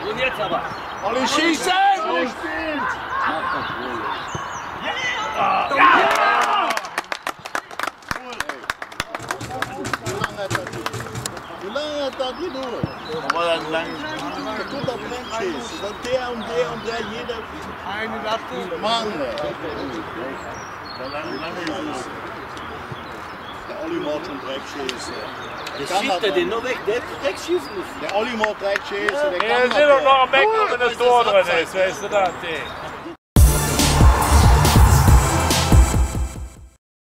Und jetzt aber. Olli, schießen! Mach das wohl. Wie lange hat das gedauert? Aber dann lang. Da tut das Mensch ist. Der und der, jeder. Eine Latte. Mann, der Olli macht schon Dreckschießen. Der schiebt er den nur weg, der hätte Dreck schießen müssen. Der Olli macht Dreckschießen. Ja, sind doch noch am Mecken, wenn das Tor drin ist, weißt du das?